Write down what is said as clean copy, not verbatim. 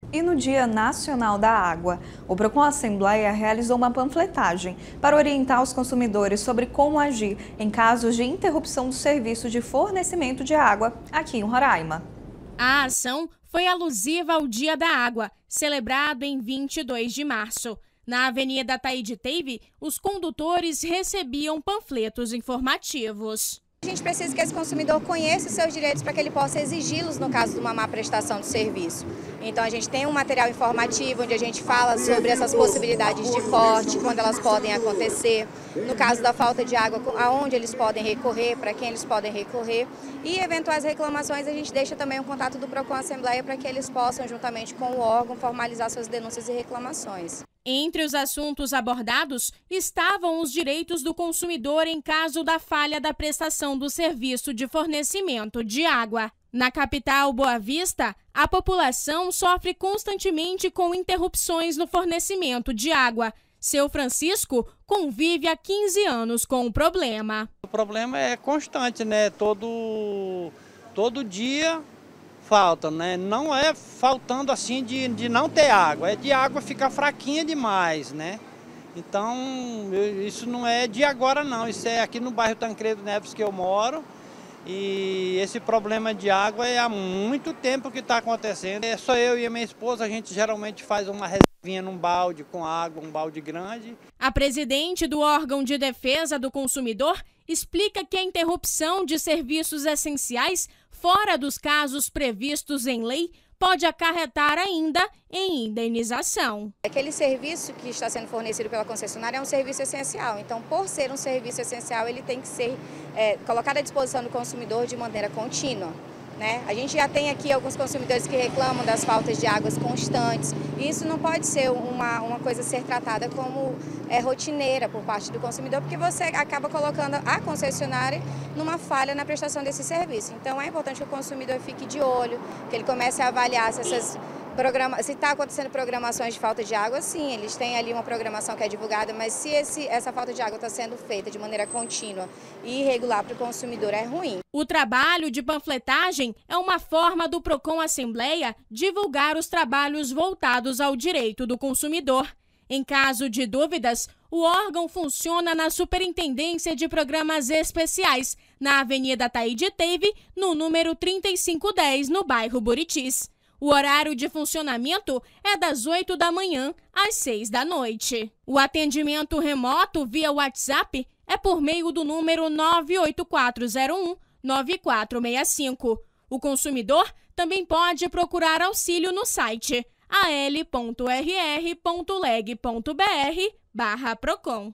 E no Dia Nacional da Água, o Procon Assembleia realizou uma panfletagem para orientar os consumidores sobre como agir em casos de interrupção do serviço de fornecimento de água aqui em Roraima. A ação foi alusiva ao Dia da Água, celebrado em 22 de março. Na Avenida Taíde Teve, os condutores recebiam panfletos informativos. A gente precisa que esse consumidor conheça os seus direitos para que ele possa exigi-los no caso de uma má prestação de serviço. Então a gente tem um material informativo onde a gente fala sobre essas possibilidades de corte, quando elas podem acontecer, no caso da falta de água, aonde eles podem recorrer, para quem eles podem recorrer, e eventuais reclamações a gente deixa também o contato do Procon Assembleia para que eles possam, juntamente com o órgão, formalizar suas denúncias e reclamações. Entre os assuntos abordados estavam os direitos do consumidor em caso da falha da prestação do serviço de fornecimento de água. Na capital Boa Vista, a população sofre constantemente com interrupções no fornecimento de água. Seu Francisco convive há 15 anos com o problema. O problema é constante, né? Todo dia falta, né? Não é faltando assim de não ter água, é de água ficar fraquinha demais, né? Então, isso não é de agora não, isso é aqui no bairro Tancredo Neves que eu moro. E esse problema de água é há muito tempo que está acontecendo. É só eu e a minha esposa, a gente geralmente faz uma reservinha num balde com água, um balde grande. A presidente do órgão de defesa do consumidor explica que a interrupção de serviços essenciais fora dos casos previstos em lei pode acarretar ainda em indenização. Aquele serviço que está sendo fornecido pela concessionária é um serviço essencial, então por ser um serviço essencial ele tem que ser colocado à disposição do consumidor de maneira contínua. Né? A gente já tem aqui alguns consumidores que reclamam das faltas de águas constantes e isso não pode ser uma coisa a ser tratada como rotineira por parte do consumidor, porque você acaba colocando a concessionária numa falha na prestação desse serviço. Então é importante que o consumidor fique de olho, que ele comece a avaliar se está acontecendo programações de falta de água, sim, eles têm ali uma programação que é divulgada, mas se essa falta de água está sendo feita de maneira contínua e irregular para o consumidor, é ruim. O trabalho de panfletagem é uma forma do Procon Assembleia divulgar os trabalhos voltados ao direito do consumidor. Em caso de dúvidas, o órgão funciona na Superintendência de Programas Especiais, na Avenida Taíde Teve, no número 3510, no bairro Buritis. O horário de funcionamento é das 8 da manhã às 6 da noite. O atendimento remoto via WhatsApp é por meio do número 98401-9465. O consumidor também pode procurar auxílio no site al.rr.leg.br/Procon.